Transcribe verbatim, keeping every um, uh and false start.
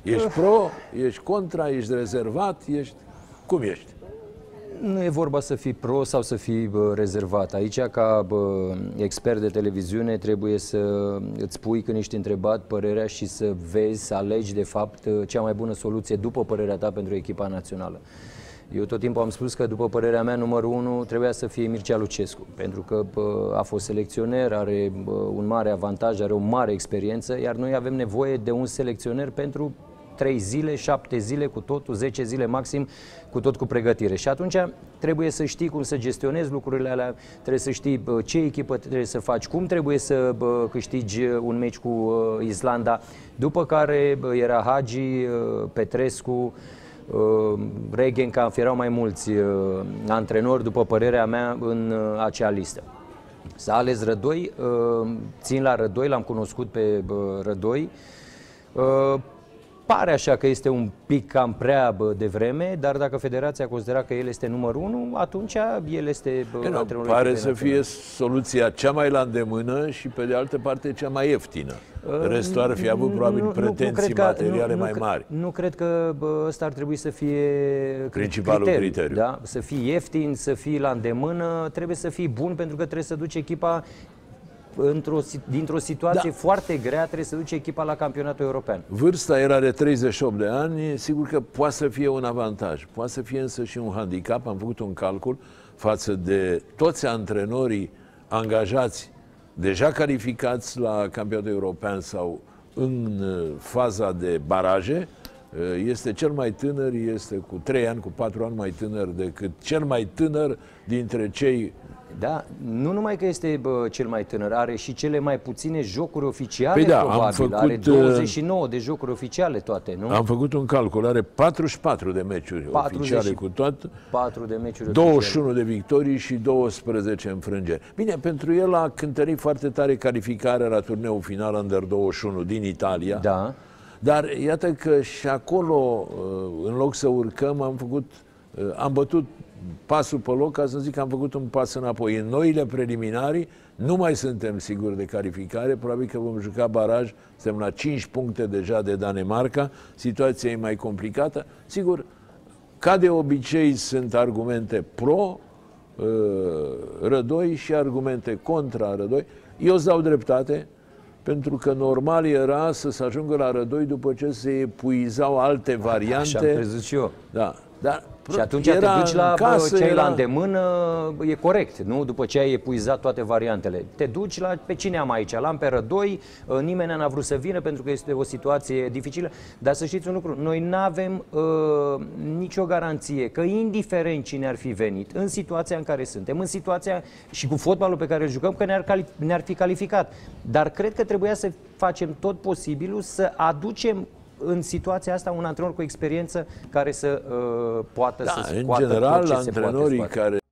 Ești pro, ești contra, ești rezervat, ești... Cum ești? Nu e vorba să fii pro sau să fii bă, rezervat. Aici, ca bă, expert de televiziune, trebuie să îți pui când ești întrebat părerea și să vezi, să alegi, de fapt, cea mai bună soluție după părerea ta pentru echipa națională. Eu tot timpul am spus că, după părerea mea, numărul unu trebuia să fie Mircea Lucescu, pentru că bă, a fost selecționer, are bă, un mare avantaj, are o mare experiență, iar noi avem nevoie de un selecționer pentru trei zile, șapte zile, cu totul, zece zile maxim, cu tot cu pregătire. Și atunci trebuie să știi cum să gestionezi lucrurile alea, trebuie să știi bă, ce echipă trebuie să faci, cum trebuie să bă, câștigi un meci cu uh, Islanda, după care bă, era Hagi, uh, Petrescu, uh, Regenkampf, erau mai mulți uh, antrenori, după părerea mea, în uh, acea listă. S-a ales Rădoi, uh, țin la Rădoi, l-am cunoscut pe uh, Rădoi. Uh, Pare așa că este un pic cam prea bă, devreme, dar dacă federația considera că el este numărul unu, atunci el este bă, antrenorul. Pare să fie soluția cea mai la îndemână și, pe de altă parte, cea mai ieftină. Restul ar fi avut probabil nu, pretenții nu, nu materiale nu, mai nu, mari. Nu cred că bă, ăsta ar trebui să fie principalul criteriu. criteriu. Da? Să fii ieftin, să fii la îndemână, trebuie să fii bun, pentru că trebuie să duci echipa într-o, dintr-o situație da. foarte grea, trebuie să duce echipa la campionatul european. Vârsta era de treizeci și opt de ani, sigur că poate să fie un avantaj, poate să fie însă și un handicap. Am făcut un calcul față de toți antrenorii angajați, deja calificați la campionatul european sau în faza de baraje. Este cel mai tânăr, este cu trei ani, cu patru ani mai tânăr decât cel mai tânăr dintre cei. Da, nu numai că este bă, cel mai tânăr, are și cele mai puține jocuri oficiale, păi da, probabil. Am făcut, are douăzeci și nouă de jocuri oficiale toate, nu? Am făcut un calcul, are patruzeci și patru de meciuri oficiale cu toate, patru de meciuri douăzeci și unu oficiale. De victorii și douăsprezece înfrângeri. Bine, pentru el a cântărit foarte tare calificarea la turneul final Under douăzeci și unu din Italia. Da. Dar iată că și acolo, în loc să urcăm, am făcut, am bătut pasul pe loc, ca să zic că am făcut un pas înapoi. În noile preliminarii nu mai suntem siguri de calificare, probabil că vom juca baraj, suntem la cinci puncte deja de Danemarca, situația e mai complicată. Sigur, ca de obicei sunt argumente pro uh, Rădoi și argumente contra Rădoi. Eu îți dau dreptate, pentru că normal era să se ajungă la Rădoi după ce se epuizau alte variante. Așa am crezut și eu. Da, dar și atunci te duci la casă, ce ai era... la îndemână, e corect, nu? După ce ai epuizat toate variantele. Te duci la pe cine am aici? L-am pe Rădoi, nimeni n-a vrut să vină pentru că este o situație dificilă. Dar să știți un lucru, noi nu avem uh, nicio garanție că, indiferent cine ar fi venit, în situația în care suntem, în situația și cu fotbalul pe care îl jucăm, că ne-ar, ne-ar fi calificat. Dar cred că trebuia să facem tot posibilul să aducem în situația asta un antrenor cu experiență care să uh, poată da, să în scoată general, tot ce antrenorii se poate scoate. care